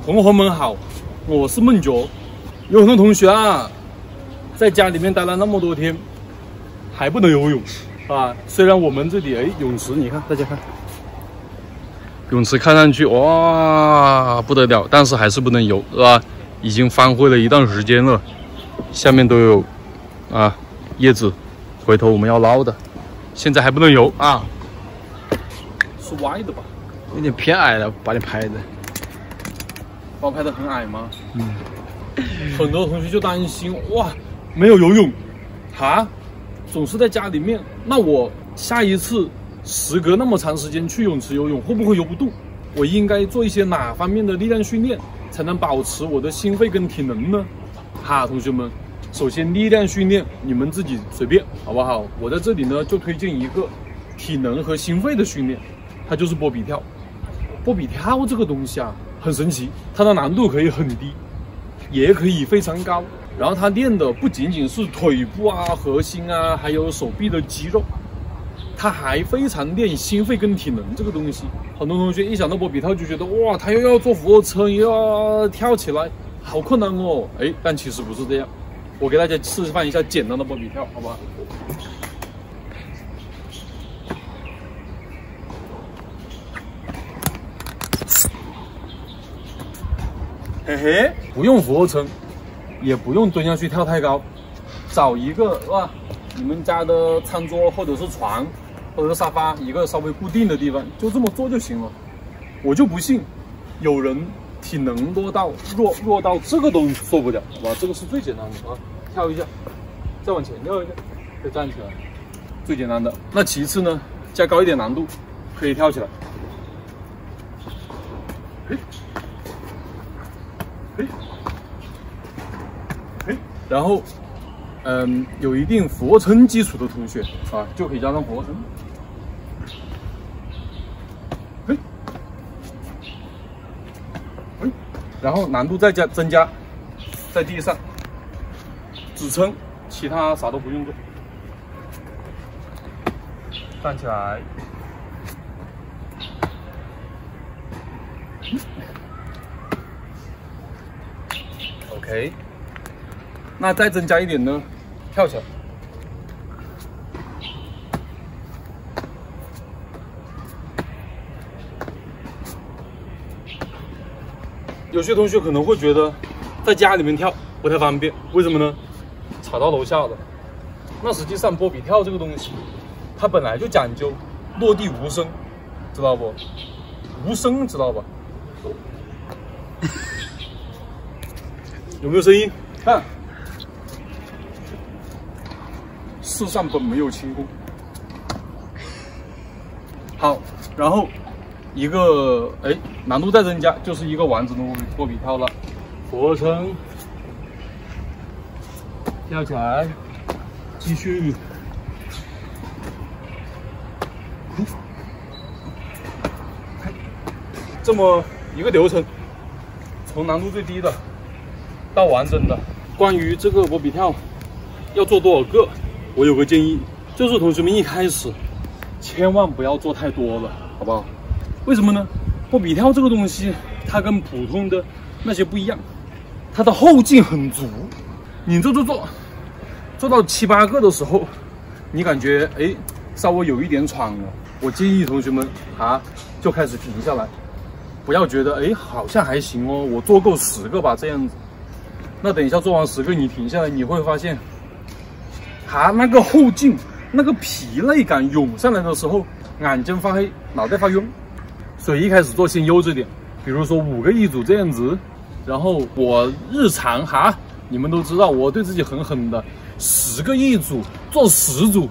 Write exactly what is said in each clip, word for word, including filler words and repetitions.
同学们好，我是梦觉。有很多同学啊，在家里面待了那么多天，还不能游泳啊。虽然我们这里哎泳池，你看大家看，泳池看上去哇不得了，但是还是不能游，是吧？已经荒废了一段时间了，下面都有啊叶子，回头我们要捞的，现在还不能游啊。是歪的吧？ 有点偏矮了，把你拍的。 把我拍的很矮吗？嗯。很多同学就担心哇，没有游泳，哈，总是在家里面，那我下一次时隔那么长时间去泳池游泳，会不会游不动？我应该做一些哪方面的力量训练，才能保持我的心肺跟体能呢？哈，同学们，首先力量训练你们自己随便，好不好？我在这里呢就推荐一个体能和心肺的训练，它就是波比跳。波比跳这个东西啊，很神奇，它的难度可以很低，也可以非常高。然后它练的不仅仅是腿部啊、核心啊，还有手臂的肌肉，它还非常练心肺跟体能这个东西。很多同学一想到波比跳就觉得哇，他又要做俯卧撑，又要跳起来，好困难哦。哎，但其实不是这样。我给大家示范一下简单的波比跳，好吧？嘿嘿，不用俯卧撑，也不用蹲下去跳太高，找一个是吧？你们家的餐桌或者是床或者是沙发，一个稍微固定的地方，就这么做就行了。我就不信有人体能弱到弱弱到这个都做不了，好吧？这个是最简单的啊，跳一下，再往前跳一下，再站起来，最简单的。那其次呢，加高一点难度，可以跳起来。哎。哎，哎，然后，嗯，有一定俯卧撑基础的同学啊，就可以加上俯卧撑。哎，哎，然后难度再加增加，在地上支撑，其他啥都不用做，站起来。OK， 那再增加一点呢，跳起来。有些同学可能会觉得在家里面跳不太方便，为什么呢？吵到楼下了。那实际上波比跳这个东西，它本来就讲究落地无声，知道不？无声知道吧？有没有声音？看，世上本没有轻功。好，然后一个哎，难度再增加，就是一个完整的波比跳了。俯卧撑，跳起来，继续。这么一个流程，从难度最低的到完整的。关于这个波比跳要做多少个，我有个建议，就是同学们一开始千万不要做太多了，好不好？为什么呢？波比跳这个东西，它跟普通的那些不一样，它的后劲很足。你做做做，做到七八个的时候，你感觉哎稍微有一点喘了，我建议同学们啊就开始停下来，不要觉得哎好像还行哦，我做够十个吧这样子。那等一下做完十个，你停下来，你会发现，啊，那个后劲、那个疲累感涌上来的时候，眼睛发黑，脑袋发晕。所以一开始做先悠着点，比如说五个一组这样子。然后我日常哈，你们都知道我对自己很狠的，十个一组做十组。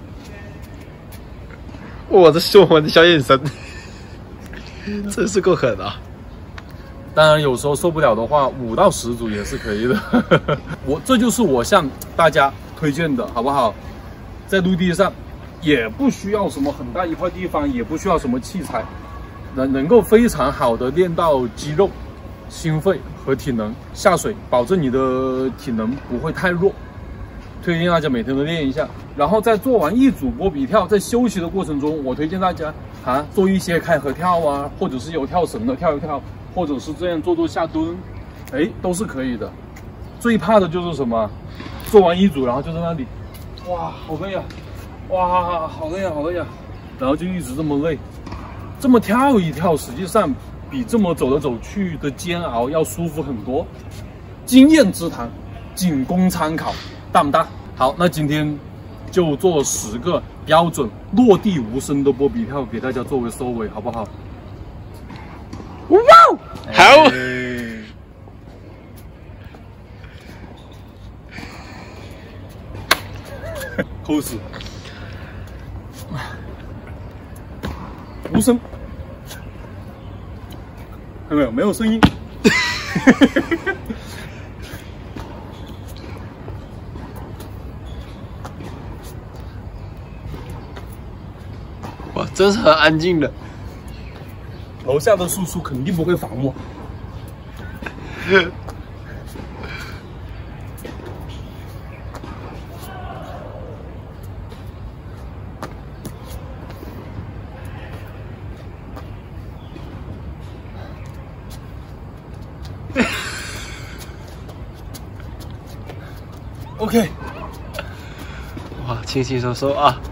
我的凶我的小眼神，真是够狠啊！ 当然，有时候受不了的话，五到十组也是可以的。我这就是我向大家推荐的，好不好？在陆地上，也不需要什么很大一块地方，也不需要什么器材，能能够非常好的练到肌肉、心肺和体能。下水，保证你的体能不会太弱。推荐大家每天都练一下。 然后在做完一组波比跳，在休息的过程中，我推荐大家啊做一些开合跳啊，或者是有跳绳的跳一跳，或者是这样做做下蹲，哎，都是可以的。最怕的就是什么？做完一组，然后就在那里，哇，好累呀，哇，好累呀，好累呀，然后就一直这么累。这么跳一跳，实际上比这么走来走去的煎熬要舒服很多。经验之谈，仅供参考，大不大？好，那今天就做十个标准落地无声的波比跳，给大家作为收尾，好不好？ 哇，好。 哎扣死，无声，看到没有？没有声音。 哇，真是很安静的。 楼下的叔叔肯定不会烦我。OK， 哇，轻轻松松啊！